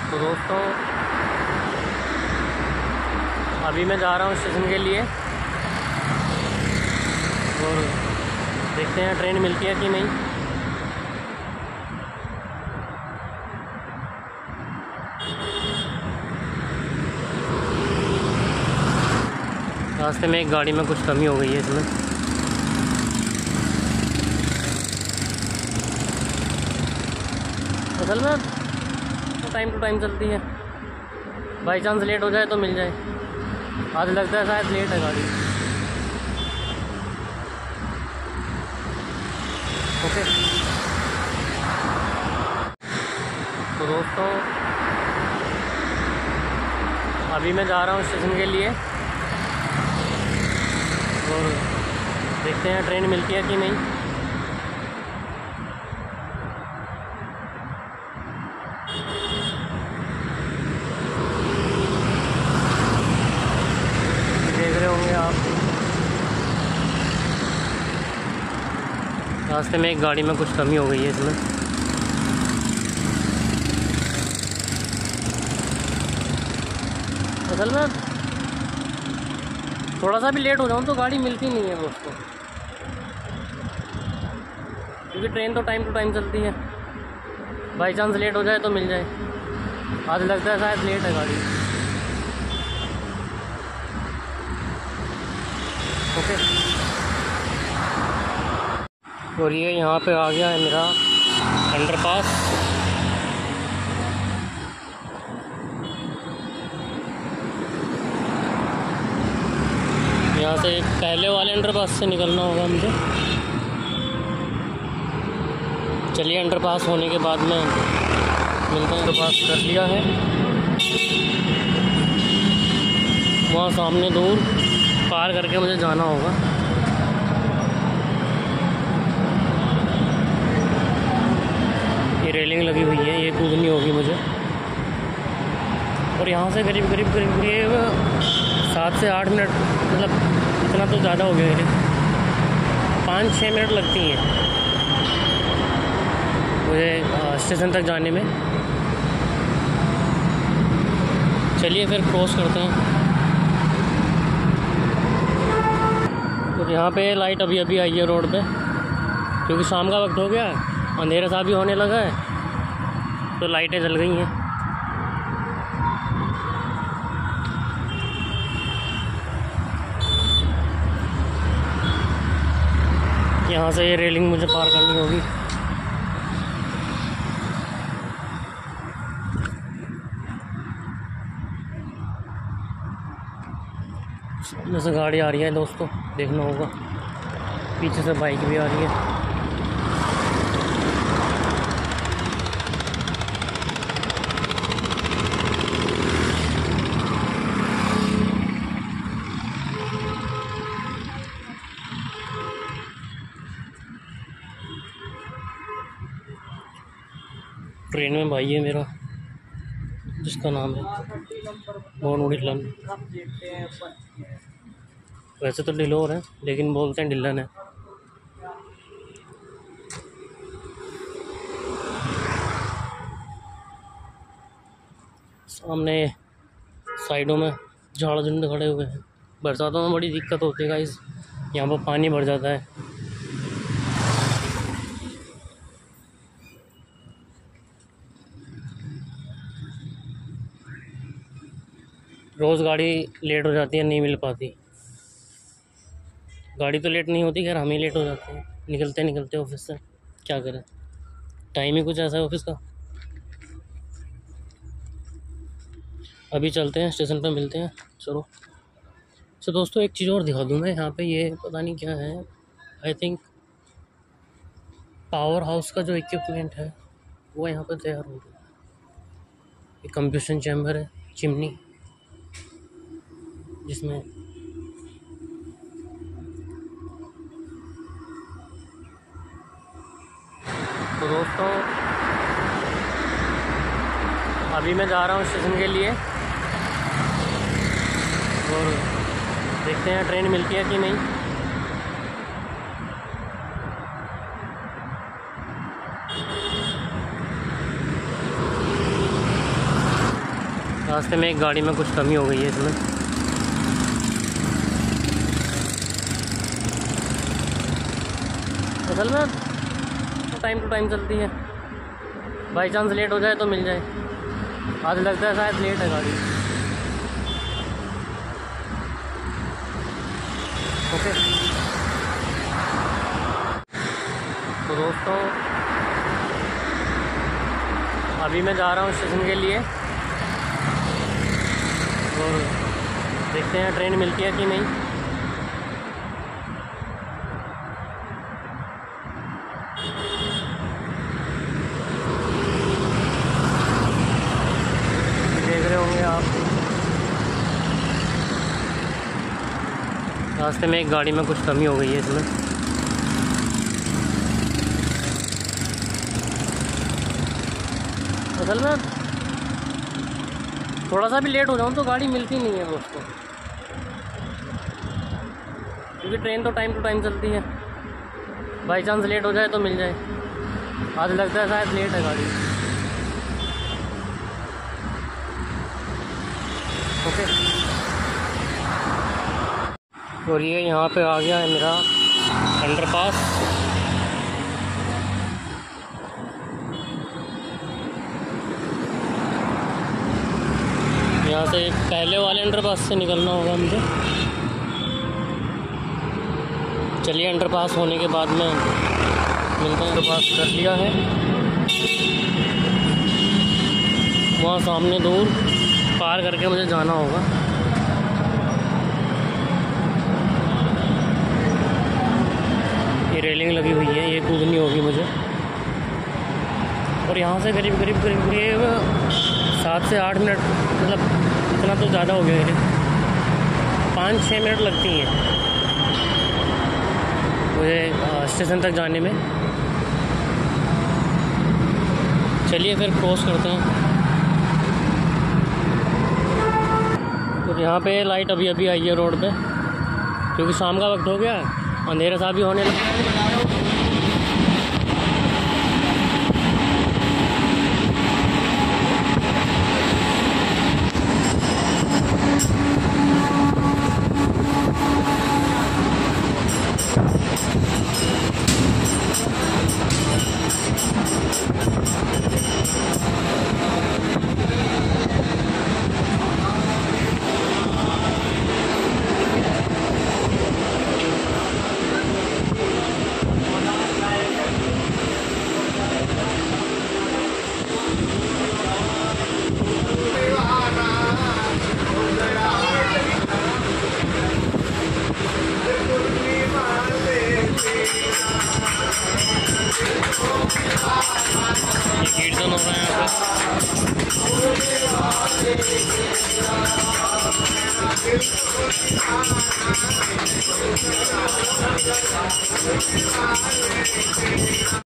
तो दोस्तों अभी मैं जा रहा हूँ स्टेशन के लिए और देखते हैं ट्रेन मिलती है कि नहीं। रास्ते में एक गाड़ी में कुछ कमी हो गई है इसमें। असल में तो टाइम टू टाइम चलती है, बाई चांस लेट हो जाए तो मिल जाए। आज लगता है शायद लेट है गाड़ी। ओके तो दोस्तों अभी मैं जा रहा हूँ स्टेशन के लिए और देखते हैं ट्रेन मिलती है कि नहीं। देख रहे होंगे आप रास्ते में एक गाड़ी में कुछ कमी हो गई है इसमें। असल में थोड़ा सा भी लेट हो जाऊँ तो गाड़ी मिलती नहीं है दोस्तों, क्योंकि ट्रेन तो टाइम टू टाइम चलती है। बाई चांस लेट हो जाए तो मिल जाए। आज लगता है शायद लेट है गाड़ी। ओके और ये यहाँ पे आ गया है मेरा अंडरपास। यहाँ से पहले वाले अंडरपास से निकलना होगा मुझे। चलिए अंडरपास होने के बाद में मिलता हूँ। अंडरपास कर लिया है, वहाँ सामने दूर पार करके मुझे जाना होगा। ये रेलिंग लगी हुई है, ये कूदनी होगी मुझे। और यहाँ से करीब 7 से 8 मिनट, मतलब इतना तो ज़्यादा हो गया, 5-6 मिनट लगती हैं मुझे स्टेशन तक जाने में। चलिए फिर क्रॉस करते हैं। और यहाँ पे लाइट अभी अभी आई है रोड पे, क्योंकि शाम का वक्त हो गया है, अंधेरा सा भी होने लगा है, तो लाइटें जल गई हैं। यहाँ से ये रेलिंग मुझे पार करनी होगी। सामने से गाड़ी आ रही है दोस्तों, देखना होगा। पीछे से बाइक भी आ रही है। ट्रेन में भाई है मेरा, जिसका नाम है मोहन ढिल्लन। वैसे तो ढिलोर है, लेकिन बोलते हैं ढिल्लन है। सामने साइडों में झाड़ झुंड खड़े हुए हैं। बरसातों में बड़ी दिक्कत होती है गाइस, यहाँ पर पानी भर जाता है। रोज़ गाड़ी लेट हो जाती है, नहीं मिल पाती। गाड़ी तो लेट नहीं होती, खैर हम ही लेट हो जाते हैं निकलते निकलते ऑफिस से। क्या करें, टाइम ही कुछ ऐसा है ऑफिस का। अभी चलते हैं स्टेशन पर, मिलते हैं। चलो तो दोस्तों एक चीज़ और दिखा दूँ मैं। यहाँ पे ये पता नहीं क्या है, आई थिंक पावर हाउस का जो इक्विपमेंट है वो यहाँ पर तैयार हो रहा है। एक कंप्यूशन चैम्बर है, चिमनी, जिसमें तो दोस्तों अभी मैं जा रहा हूँ स्टेशन के लिए और देखते हैं ट्रेन मिलती है कि नहीं। रास्ते में एक गाड़ी में कुछ कमी हो गई है इसमें। असल में टाइम टू टाइम चलती है, बाई चांस लेट हो जाए तो मिल जाए। आज लगता है शायद लेट है गाड़ी। ओके तो दोस्तों, अभी मैं जा रहा हूँ स्टेशन के लिए और देखते हैं ट्रेन मिलती है कि नहीं। देख रहे होंगे आप, रास्ते में एक गाड़ी में कुछ कमी हो गई है इसमें। असल में थोड़ा सा भी लेट हो जाऊँ तो गाड़ी मिलती नहीं है दोस्तों, क्योंकि ट्रेन तो टाइम टू टाइम चलती है। बाई चांस लेट हो जाए तो मिल जाए। आज लगता है शायद लेट है गाड़ी। ओके और ये यहाँ पे आ गया है मेरा अंडरपास। यहाँ से पहले वाले अंडरपास से निकलना होगा मुझे। चलिए, अंडरपास होने के बाद में मिलता हूँ। अंडरपास कर लिया है, वहाँ सामने दूर पार करके मुझे जाना होगा। ये रेलिंग लगी हुई है, ये कूदनी होगी मुझे। और यहाँ से करीब 7 से 8 मिनट, मतलब इतना तो ज़्यादा हो गया, 5-6 मिनट लगती हैं मुझे स्टेशन तक जाने में। चलिए फिर क्रॉस करते हैं। तो यहाँ पे लाइट अभी अभी आई है रोड पे, क्योंकि शाम का वक्त हो गया है, अंधेरा सा भी होने लगा। कीर्तन हो रहा है यहाँ पे।